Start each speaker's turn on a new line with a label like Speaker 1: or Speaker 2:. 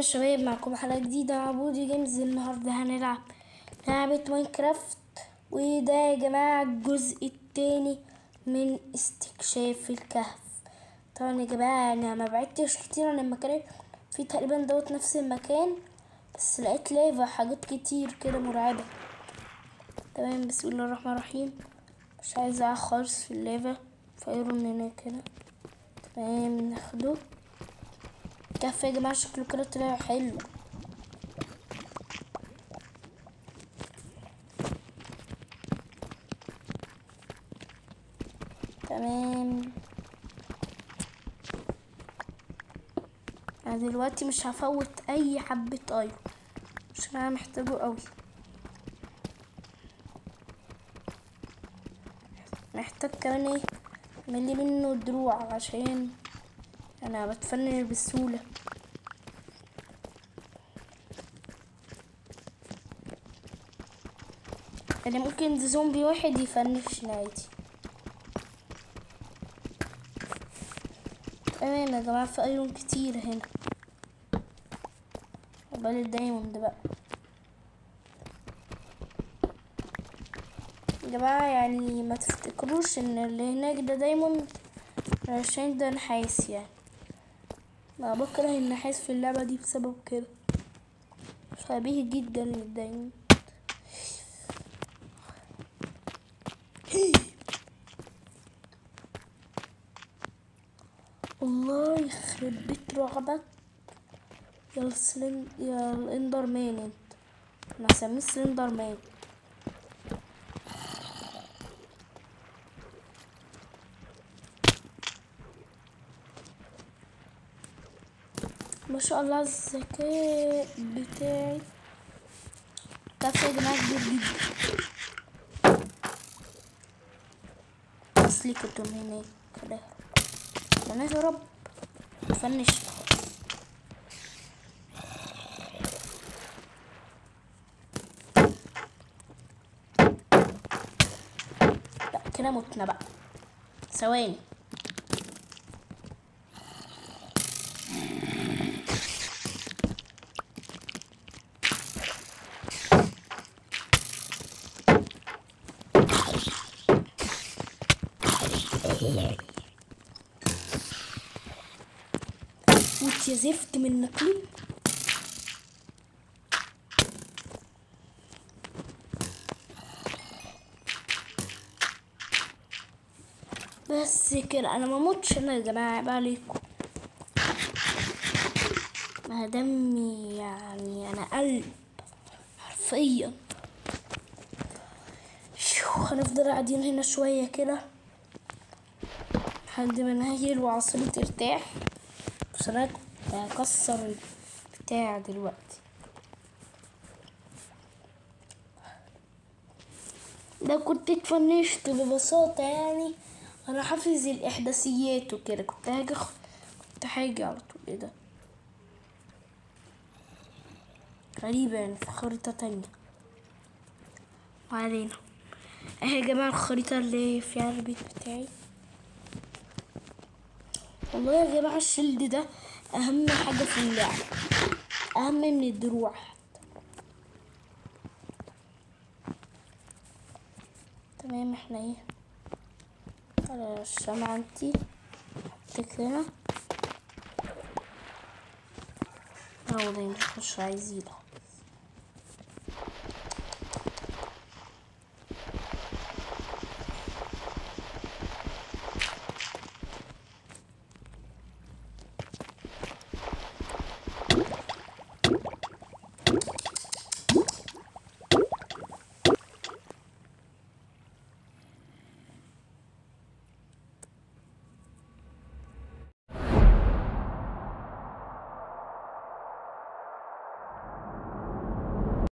Speaker 1: يا شباب، معكم حلقة جديدة مع بودي جيمز. النهاردة هنلعب لعبة ماينكرافت، وده يا جماعة الجزء التاني من استكشاف الكهف. طبعا يا جماعة انا ما بعدتش كتير عن المكان، في تقريبا دوت نفس المكان، بس لقيت لافا حاجات كتير كده مرعبة. تمام، بسم الله الرحمن الرحيم. مش عايزة خالص في اللافا، فايرون هنا كده. تمام، ناخده كهف يا جماعة، شكله كده طلع حلو. تمام، انا دلوقتي مش هفوت اي حبة ايرون عشان انا محتاجه قوي. محتاج كمان ايه، اعمل منه دروع عشان انا بتفنن بسهولة. يعني ممكن زومبي واحد يفنشني عادي. تمام يا جماعة، في ايرون كتير هنا، قبل الدايموند بقى يا جماعة. يعني ما تفتكروش ان اللي هناك ده دايموند عشان ده نحاس، يعني ما بكره النحاس في اللعبة دي بسبب كده، شبيه جدا للدايموند. الله يخرب بيت رعبك يا الاندر مان انت، انا هسميه سلندر مان. ما شاء الله الذكاء بتاعي. كافي يا جماعة كبير جدا، اصلي كنت هناك كده انا يا رب فنش. لا كده متنا بقى، ثواني. واتيزفت من نقلي. بس كده انا ما موتش انا يا جماعه، عيب عليكم. ما دمي يعني انا قلب حرفيا. هنفضل قاعدين هنا شويه كده لحد ما نهيل وعصبي ترتاح، بس انا كنت هكسر البتاع دلوقتي. ده كنت اتفنشت ببساطة، يعني انا حافظ الاحداثيات وكده. كنت هاجي على طول. ايه ده غريبة، يعني في خريطة تانية. ما علينا. اهي يا جماعة الخريطة اللي فيها البيت بتاعي. والله يا جماعة الشيلد ده اهم حاجة في اللعبة، اهم من الدروع. تمام، احنا ايه على الشمعة انتي حطيت هنا. والله مش عايزينها.